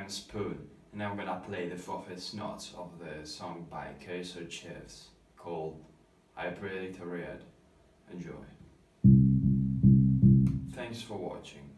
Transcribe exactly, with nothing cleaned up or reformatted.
and Spoon, and I'm gonna play the fourth note of the song by Kaiser Chiefs called I Predict a Enjoy. Thanks for watching.